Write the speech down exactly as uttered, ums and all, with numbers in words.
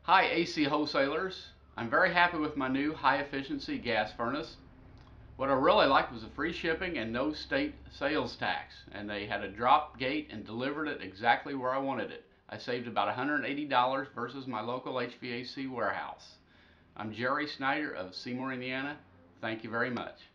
Hi A C Wholesalers. I'm very happy with my new high efficiency gas furnace. What I really liked was the free shipping and no state sales tax, and they had a drop gate and delivered it exactly where I wanted it. I saved about one hundred eighty dollars versus my local H V A C warehouse. I'm Jerry Snyder of Seymour, Indiana. Thank you very much.